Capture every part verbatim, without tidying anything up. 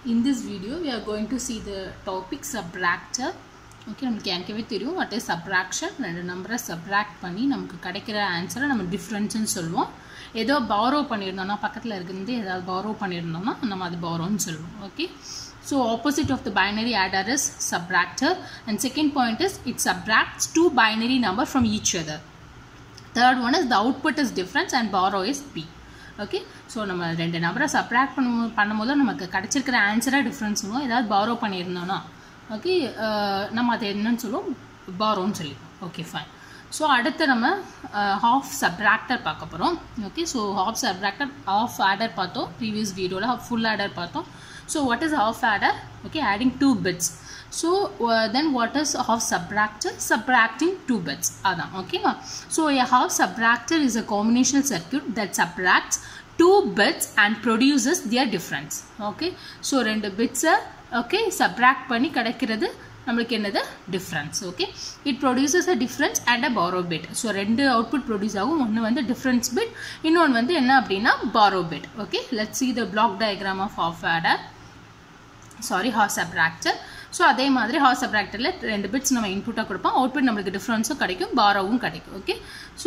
In this video, we are going to see the topic subtractor. Okay, நமக்கு ஏற்கனவே தெரியும் what is subtraction. ரெண்டு நம்பரை subtract பண்ணி நமக்கு கிடைக்கிற ஆன்சரை நம்ம டிஃபரன்ஸ்னு சொல்லுவோம். ஏதோ borrow பண்ணியிருந்தோம்னா பக்கத்தில் இருக்கிறது ஏதாவது borrow பண்ணியிருந்தோம்னா நம்ம அது borrowன்னு சொல்லுவோம். Okay, so opposite of the binary adder is subtractor, and second point is it subtracts two binary number from each other. Third one is the output is difference and borrow is B. Okay, so நம்ம ரெண்டு நம்பரை subtract பண்ண பண்ணும்போது நமக்கு கிடச்சிருக்கிற ஆன்சராக difference சொல்லுவோம். ஏதாவது borrow பண்ணியிருந்தோன்னா okay நம்ம அதை என்னன்னு சொல்லுவோம், பாரோன்னு சொல்லிப்போம். Okay fine. ஸோ அடுத்து நம்ம ஹாஃப் சப்ராக்டர் பார்க்க போகிறோம். Okay, so half subtractor half adder பார்த்தோம் ப்ரீவியஸ் வீடியோவில், ஹாஃப் ஃபுல் ஆடர் பார்த்தோம். So what is half adder? Okay, adding two bits. So uh, then what is half subtractor? Subtracting two bits. Adha, okay ma. So a half subtractor is a combinational circuit that subtracts two bits and produces their difference. Okay, so rendu bits okay subtract panni kadaikiradhu namakku enadha difference. Okay, it produces a difference and a borrow bit. So rendu output produce agum, one vandu difference bit, innone vandu enna appadina borrow bit. Okay, let's see the block diagram of half adder, sorry half subtractor. So அதே மாதிரி half சப்ராக்டரில் ரெண்டு bits நம்ம இன்புட்டாக கொடுப்போம், output நம்மளுக்கு டிஃப்ரென்ஸும் கிடைக்கும், பாரோவும் கிடைக்கும். Okay, so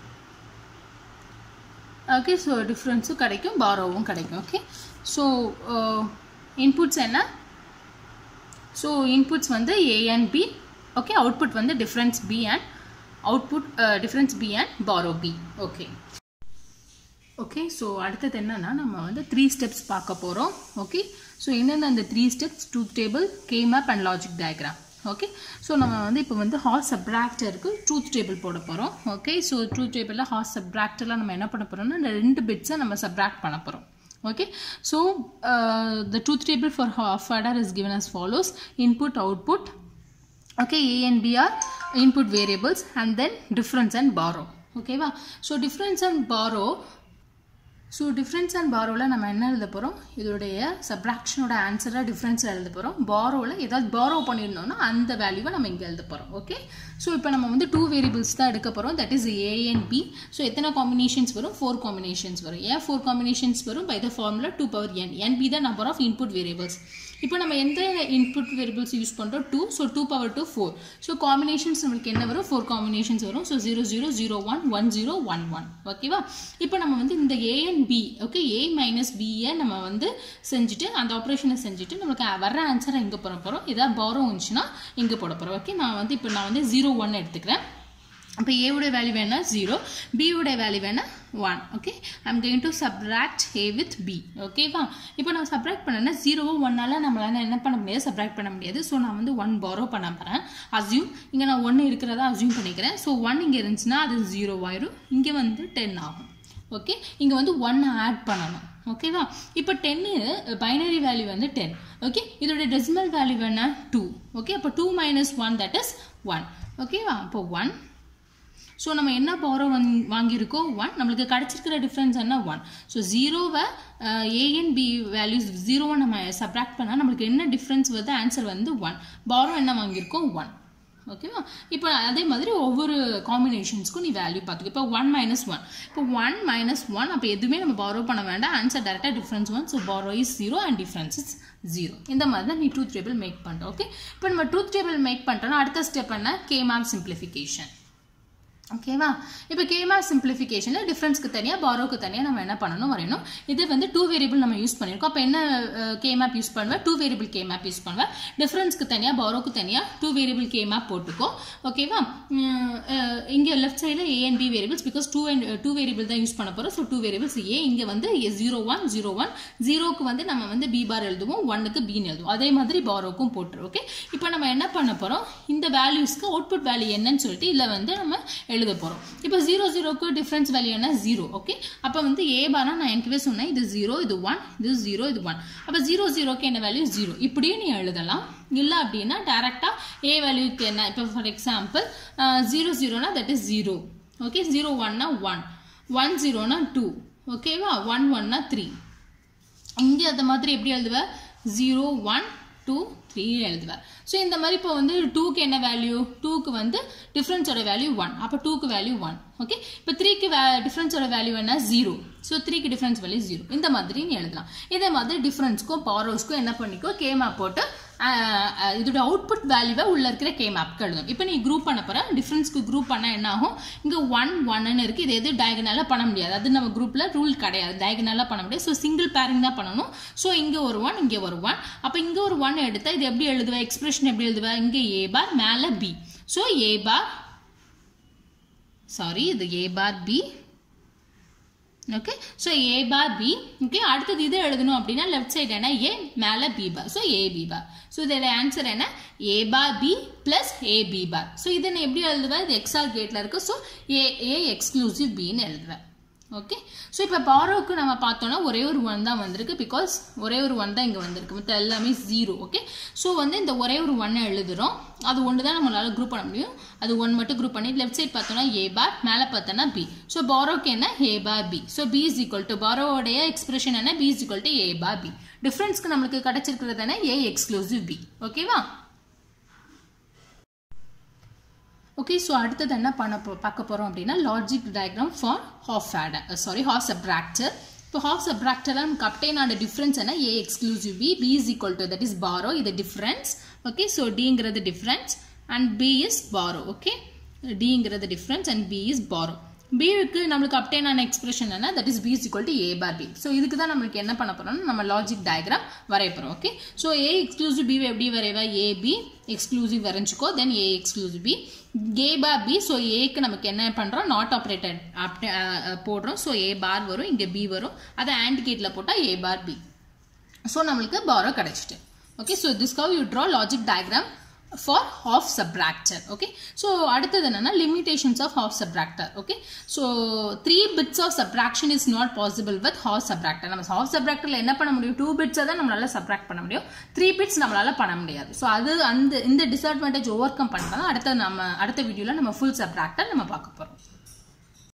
okay so டிஃப்ரென்ஸும் கிடைக்கும், பாரோவும் கிடைக்கும். ஓகே, ஸோ இன்புட்ஸ் என்ன? ஸோ இன்புட்ஸ் வந்து A and B. Okay, output வந்து difference B and output difference B and borrow B. Okay okay so அடுத்தது என்னன்னா நம்ம வந்து த்ரீ ஸ்டெப்ஸ் பார்க்க போகிறோம். ஓகே, ஸோ என்னென்ன அந்த three steps? Truth table, K map and logic diagram. Okay, so நம்ம வந்து இப்போ வந்து ஹாஃப் சப்ராக்டருக்கு ட்ரூத் டேபிள் போட போகிறோம். ஓகே, ஸோ ட்ரூத் டேபிளில் ஹாஃப் சப்ராக்டரில் நம்ம என்ன பண்ண போகிறோம்னா இந்த ரெண்டு பிட்ஸை நம்ம சப்ராக்ட் பண்ண போகிறோம். Okay, so uh, the truth table for half adder is given as follows: input, output. Okay, A and B are input variables, and then difference and borrow. Okay va? So difference and borrow. So difference and பாரோவில் நம்ம என்ன எழுத போகிறோம்? இதோடைய சப்ராக்ஷனோட ஆன்சராக difference எழுத போகிறோம். பாரோவில் ஏதாவது borrow பண்ணியிருந்தோம்னா அந்த வேல்யூவை நம்ம இங்கே எழுத போகிறோம். ஓகே, ஸோ இப்போ நம்ம வந்து டூ வேரியபிள்ஸ் தான் எடுக்க போகிறோம், that is A and B. So எத்தனை காம்பினேஷன்ஸ் வரும்? ஃபோர் காம்பினேஷன்ஸ் வரும். ஏன் ஃபோர் காம்பினேஷன்ஸ் வரும்? By the formula two power N. N be the number of input variables. இப்போ நம்ம எந்த இன்புட் வேரியபிள்ஸ் யூஸ் பண்ணுறோம்? Two. So two power two four. So combinations நம்மளுக்கு என்ன வரும்? ஃபோர் காம்பினேஷன்ஸ் வரும். So zero zero zero one one zero one one. ஓகேவா? இப்போ நம்ம வந்து இந்த A and B, okay, A minus பியை நம்ம வந்து செஞ்சுட்டு அந்த ஆப்ரேஷனை செஞ்சுட்டு நம்மளுக்கு வர்ற ஆன்சரை எங்கே போட போகிறோம்? ஏதாவது பாரோ இருந்துச்சுன்னா இங்கே போட போகிறோம். ஓகே, நான் வந்து இப்போ நான் வந்து ஜீரோ ஒன் எடுத்துக்கிறேன். இப்போ ஏவுடைய வேல்யூ வேணா ஜீரோ, பியுடைய வேல்யூ வேணா one. Okay, I'm going to subtract A with B. ஓகேவா? இப்போ நான் சப்ராக்ட் பண்ணேன்னா ஜீரோவோ ஒன்னால நம்மளால என்ன பண்ண முடியாது? சப்ராக்ட் பண்ண முடியாது. ஸோ நான் வந்து ஒன் பாரோ பண்ண போகிறேன். அஸ்யூம் இங்கே நான் ஒன்று இருக்கிறதா அஸ்யூம் பண்ணிக்கிறேன். ஸோ ஒன் இங்கே இருந்துச்சுன்னா அது ஜீரோ ஆயிரும், இங்கே வந்து டென் ஆகும். ஓகே, இங்கே வந்து ஒன் ஆட் பண்ணணும். ஓகேவா? இப்போ டென்னு பைனரி வேல்யூ வந்து டென். ஓகே, இதோட டெசிமல் வேல்யூ வேணா டூ. ஓகே, அப்போ two minus one that is one. ஓகேவா? அப்போ ஒன். ஸோ நம்ம என்ன பாரோ வந் வாங்கியிருக்கோம்? ஒன். நம்மளுக்கு கிடச்சிருக்கிற டிஃப்ரென்ஸ் என்ன? ஒன். ஸோ ஜீரோவை ஏஎன் பி வேல்யூஸ் ஜீரோவை நம்ம சப்ராக்ட் பண்ணால் நம்மளுக்கு என்ன டிஃப்ரென்ஸ் வருது? ஆன்சர் வந்து ஒன். பாரோ என்ன வாங்கியிருக்கோம்? ஒன். ஓகேவா? இப்போ அதே மாதிரி ஒவ்வொரு காம்பினேஷன்ஸ்க்கும் நீ வேல்யூ பார்த்துக்கோ. இப்போ ஒன் மைனஸ் ஒன், இப்போ ஒன் மைனஸ் ஒன், அப்போ எதுவுமே நம்ம பாரோ பண்ண வேண்டாம், ஆன்சர் டேரெக்டாக difference one. So borrow is zero and difference is zero. இந்த மாதிரி தான் நீ ட்ரூத் டேபிள் மேக் பண்ணுற. ஓகே, இப்போ நம்ம ட்ரூத் டேபிள் மேக் பண்ணுறோன்னா அடுத்த ஸ்டெப் என்ன? K map simplification. ஓகேவா? இப்போ கே மேப் சிம்பிளிஃபிகேஷனில் டிஃப்ரென்ஸ்க்கு தனியாக பாரோக்கு தனியாக நம்ம என்ன பண்ணணும்? வரையணும். இது வந்து டூ வேரியபிள் நம்ம யூஸ் பண்ணியிருக்கோம். அப்போ என்ன கே மேப் யூஸ் பண்ணுவேன்? Two variable K map use பண்ணுவேன். டிஃப்ரென்ஸ்க்கு தனியாக பாரோக்கு தனியாக டூ வேரியபிள் கே மேப் போட்டுக்கோ. ஓகேவா? இங்கே லெஃப்ட் சைடில் A and B variables, because two and two variable தான் யூஸ் பண்ண போகிறோம். ஸோ டூ வேரியபிள்ஸ் ஏ, இங்கே வந்து ஜீரோ ஒன் ஜீரோ ஒன், ஜீரோக்கு வந்து நம்ம வந்து பி பார் எழுதுவோம், ஒன்னுக்கு பின்னு எழுதுவோம். அதே மாதிரி பாரோக்கும் போட்டுரு. ஓகே, இப்போ நம்ம என்ன பண்ண போகிறோம்? இந்த வேல்யூஸ்க்கு அவுட்புட் வேல்யூ என்னன்னு சொல்லிட்டு இதில் வந்து நம்ம எழுத போகிறோம். இப்போ ஜீரோ ஜீரோக்கு டிஃப்ரென்ஸ் வேல்யூ என்ன? ஜீரோ. ஓகே, அப்போ வந்து ஏ பாரா நான் எனக்குவே சொன்னேன், இது ஜீரோ, இது ஒன், இது ஜீரோ, இது ஒன். அப்போ ஜீரோ ஜீரோக்கு என்ன வேல்யூ? ஜீரோ. இப்படியும் நீ எழுதலாம். இல்லை அப்படின்னா டேரெக்டாக ஏ வேல்யூக்கு என்ன? இப்போ ஃபார் எக்ஸாம்பிள் ஜீரோ ஜீரோனா that is zero. Okay, zero ஒன்னா ஒன், ஒன் ஜீரோனா டூ. ஓகேவா? ஒன் ஒன்னா த்ரீ. இங்கே அந்த மாதிரி எப்படி எழுதுவ? ஜீரோ ஒன் டூ த்ரீ எழுதுவேன். ஸோ இந்த மாதிரி இப்போ வந்து டூக்கு என்ன வேல்யூ, டூக்கு வந்து டிஃப்ரென்ஸோட வேல்யூ ஒன், அப்போ டூக்கு வேல்யூ ஒன். ஓகே, இப்போ த்ரீக்கு வே டிஃப்ரென்ஸோட வேல்யூ என்ன ஜீரோ. ஸோ த்ரீக்கு டிஃப்ரென்ஸ் வேல்யூ ஜீரோ. இந்த மாதிரி நீ எழுதலாம். இதே மாதிரி டிஃப்ரென்ஸ்க்கும் பாரோஸ்க்கும் என்ன பண்ணிக்கோ, கே மேப் போட்டு இதோட அவுட்புட் வேல்யூவை உள்ள இருக்கிற கே மேப்க்கு எழுதணும். இப்போ நீ குரூப் பண்ண போற, டிஃப்ரென்ஸ்க்கு குரூப் பண்ண என்ன ஆகும், இங்கே ஒன் ஒன்னு இருக்கு. இது எது டயகனலாக பண்ண முடியாது, அது நம்ம குரூப்ல ரூல் கிடையாது, டயகனலாக பண்ண முடியாது. ஸோ சிங்கிள் பேரிங் தான் பண்ணணும். ஸோ இங்கே ஒரு ஒன், இங்கே ஒரு ஒன். அப்போ இங்கே ஒரு ஒன் எடுத்தா இது எப்படி எழுதுவேன், எக்ஸ்பிரஷன் எப்படி எழுதுவேன், இங்கே ஏ பார் மேலே B. So A bar sorry இது A bar B. Okay, so A bar B. Okay, அடுத்தது இது எழுதணும் அப்படின்னா லெஃப்ட் சைடு என்ன, ஏ மேலே B bar. So A B bar. So இதோட ஆன்சர் என்ன, A bar B plus A B bar. So இதை நான் எப்படி எழுதுவேன், இது எக்ஸால் கேட்ல இருக்கு. ஸோ ஏ ஏ எக்ஸ்க்ளூசிவ் பின்னு எழுதுவேன். ஓகே, ஸோ இப்போ பாரோக்கு நம்ம பார்த்தோம்னா ஒரே ஒரு ஒன் தான் வந்திருக்கு, பிகாஸ் ஒரே ஒரு ஒன் தான் இங்கே வந்திருக்கு, மற்ற எல்லாமே ஜீரோ. ஓகே, ஸோ வந்து இந்த ஒரே ஒரு ஒன்னை எழுதுறோம், அது ஒன்று தான் நம்மளால குரூப் பண்ண முடியும். அது ஒன் மட்டும் குரூப் பண்ணி லெஃப்ட் சைட் பார்த்தோம்னா ஏ பார், மேலே பார்த்தோன்னா பி. ஸோ பாரோக்கு என்ன, A bar B. So B is equal to பாரோடைய எக்ஸ்பிரஷன் என்ன, B is equal to A bar B. டிஃபரன்ஸ்க்கு நம்மளுக்கு கிடைச்சிருக்கிறது என்ன, ஏ எக்ஸ்க்ளூசிவ் பி. ஓகேவா? ஓகே, ஸோ அடுத்தது என்ன பண்ண போ பார்க்க போகிறோம் அப்படின்னா logic diagram for half adder sorry half subtractor. இப்போ ஹாஃப் சப்ராக்டரில் நமக்கு அப்டைன் ஆன டிஃப்ரென்ஸ் என்ன, A exclusive B. B is equal to that is borrow, இது difference. Okay, so டிங்கிறது difference and B is borrow. Okay, டிங்கிறது difference and B is borrow. பிக்கு நம்மளுக்கு obtain ஆன எக்ஸ்பிரஷன் என்ன, that is B is equal to A bar B. So இதுக்கு தான் நம்மளுக்கு என்ன பண்ண போறோம்னா நம்ம லாஜிக் டயக்ராம் வரைய போகிறோம். Okay, so A exclusive B எப்படி வரைவா, ஏ பி எக்ஸ்க்ளூசிவ் வரைஞ்சிக்கோ, then A exclusive B, A bar B. So ஏக்கு நமக்கு என்ன பண்ணுறோம், நாட் ஆப்ரேட்டட் போடுறோம். ஸோ ஏ பார் வரும், இங்கே பி வரும், அதை ஆண்ட் கேட்டில் போட்டால் ஏ பார் பி. ஸோ நம்மளுக்கு பாரோ கிடைச்சிட்டு. Okay, so this how you draw logic diagram for half subtractor. Okay, so அடுத்தது என்னன்னா limitations of half subtractor. Okay, so three bits of subtraction is not possible with half subtractor. நம்ம half subtractorல என்ன பண்ண முடியும், two bits தான் நம்மளால subtract பண்ண முடியும், three bits நம்மளால பண்ண முடியாது. so அது அந்த இந்த disadvantage overcome பண்ணா அடுத்த நம்ம அடுத்த வீடியோல நம்ம full subtractor நம்ம பார்க்க போறோம்.